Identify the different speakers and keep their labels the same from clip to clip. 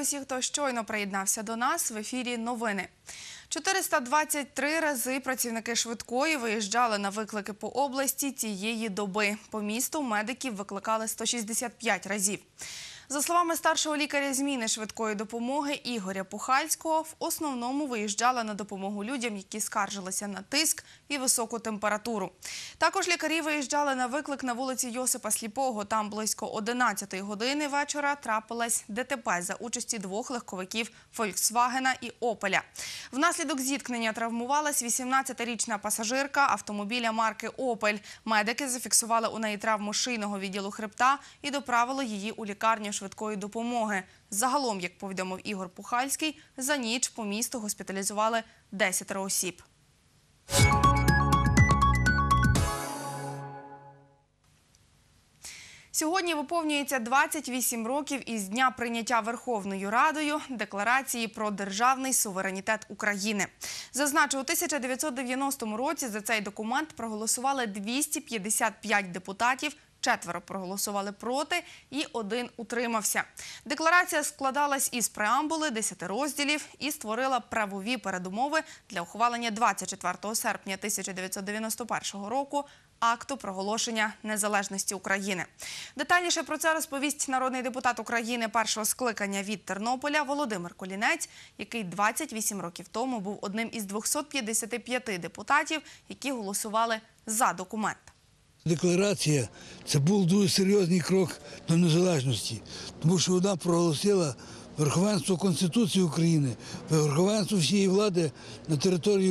Speaker 1: усіх, хто щойно приєднався до нас. В ефірі новини. 423 рази працівники швидкої виїжджали на виклики по області цієї доби. По місту медиків викликали 165 разів. За словами старшого лікаря зміни швидкої допомоги Ігоря Пухальського, в основному виїжджали на допомогу людям, які скаржилися на тиск і високу температуру. Також лікарі виїжджали на виклик на вулиці Йосипа Сліпого. Там близько 11 години вечора трапилось ДТП за участі двох легковиків «Фольксвагена» і «Опеля». Внаслідок зіткнення травмувалась 18-річна пасажирка автомобіля марки «Опель». Медики зафіксували у неї травму шийного відділу хребта і доправили її у лікарню швидкої допомоги. Загалом, як повідомив Ігор Пухальський, за ніч по місту госпіталізували 10 осіб. Сьогодні виповнюється 28 років із дня прийняття Верховною Радою Декларації про державний суверенітет України. Зазначу, у 1990 році за цей документ проголосували 255 депутатів, 4 проголосували проти і 1 утримався. Декларація складалась із преамбули, 10 розділів і створила правові передумови для ухвалення 24 серпня 1991 року акту проголошення незалежності України. Детальніше про це розповість народний депутат України першого скликання від Тернополя Володимир Колінець, який 28 років тому був одним із 255 депутатів, які голосували за документ.
Speaker 2: Декларація – це був дуже серйозний крок до незалежності, тому що вона проголосила верховенство Конституції України, верховенство всієї влади на території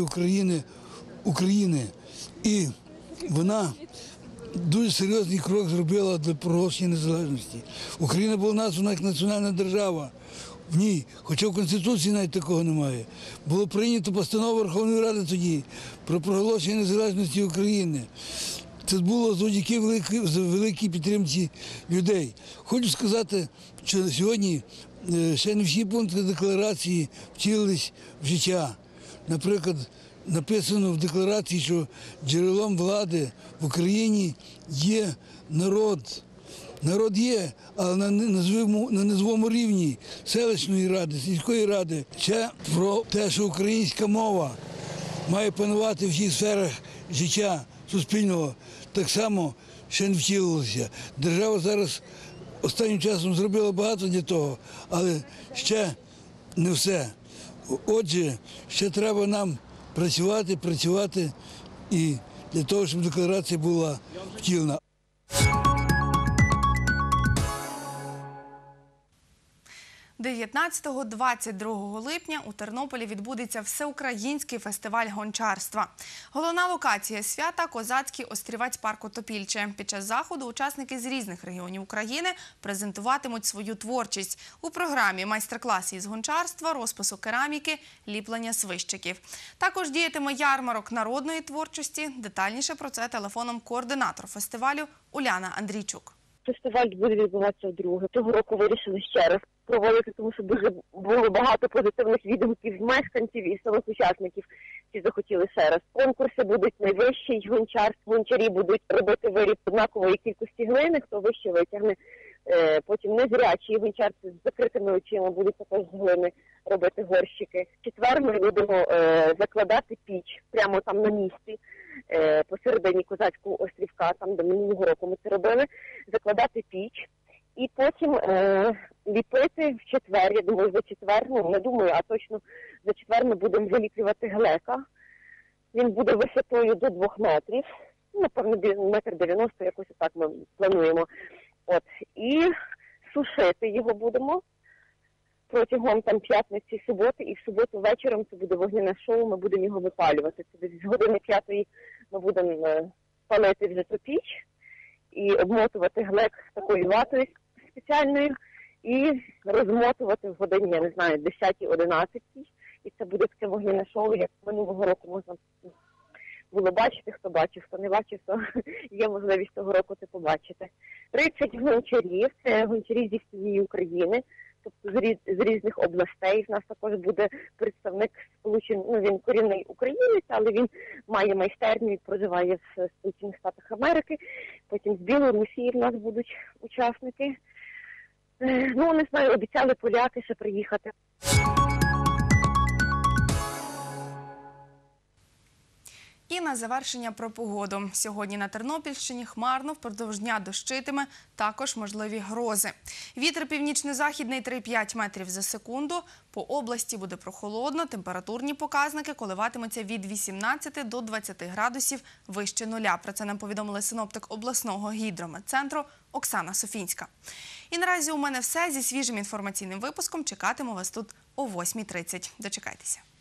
Speaker 2: України. І вона дуже серйозний крок зробила для проголошення незалежності. Україна була названа як національна держава. В ній, хоча в Конституції навіть такого немає, було прийнято постанову Верховної Ради тоді про проголошення незалежності України. Це було завдяки великій підтримці людей. Хочу сказати, що сьогодні ще не всі пункти декларації втілились в життя. Наприклад, написано в декларації, що джерелом влади в Україні є народ. Народ є, але на низовому рівні селищної ради, сільської ради. Ще про те, що українська мова має панувати в всіх сферах життя суспільного, так само ще не втілилося. Держава зараз останнім часом зробила багато для того, але ще не все. Отже, ще треба нам працювати і для того, щоб декларація була втілена.
Speaker 1: 19-22 липня у Тернополі відбудеться всеукраїнський фестиваль гончарства. Головна локація свята – козацький острівець парку Топільче. Під час заходу учасники з різних регіонів України презентуватимуть свою творчість. У програмі майстер-класи із гончарства, розпису кераміки, ліплення свищиків. Також діятиме ярмарок народної творчості. Детальніше про це телефоном координатор фестивалю Уляна Андрійчук.
Speaker 3: Фестиваль буде відбуватися вдруге. Цього року вирішили ще раз проводити, тому що дуже було багато позитивних відгуків мешканців і самих учасників, які захотіли ще раз. Конкурси будуть найвищий гончар. Гончарі будуть робити виріб однакової кількості глини, хто вище витягне. Потім незрячі гончарці з закритими очима будуть також з глини робити горщики. В четвер ми будемо закладати піч прямо там на місці, посередині козацького острівка, там де минулого року ми це робили, закладати піч. І потім ліпити в четвер, я думаю, за четвер, не думаю, а точно за четвер ми будемо заліплювати глека. Він буде висотою до 2 метрів, напевно, 1,90 м, якось так ми плануємо. І сушити його будемо протягом п'ятниці, суботи, і в суботу вечором це буде вогняне шоу, ми будемо його випалювати. Це десь з години 5 ми будемо палити вже ту піч і обмотувати глек такою ватою спеціальною і розмотувати в годині, я не знаю, 10-11. І це буде таке вогняне шоу, як минулого року можна було бачити, хто бачив, хто не бачив, то є можливість того року це побачити. 30 гончарів, це гончарі зі всієї України, тобто з різних областей. В нас також буде представник він корінний українець, але він має майстерню і проживає в Сполучених Штатах Америки. Потім з Білорусі в нас будуть учасники. Ну, не знаю, обіцяли поляки ще приїхати.
Speaker 1: І на завершення про погоду. Сьогодні на Тернопільщині хмарно, впродовж дня дощитиме, також можливі грози. Вітер північно-західний 3-5 метрів за секунду. По області буде прохолодно, температурні показники коливатимуться від 18 до 20 градусів вище нуля. Про це нам повідомили синоптик обласного гідрометцентру Оксана Софінська. І наразі у мене все. Зі свіжим інформаційним випуском чекатиму вас тут о 8:30. Дочекайтеся.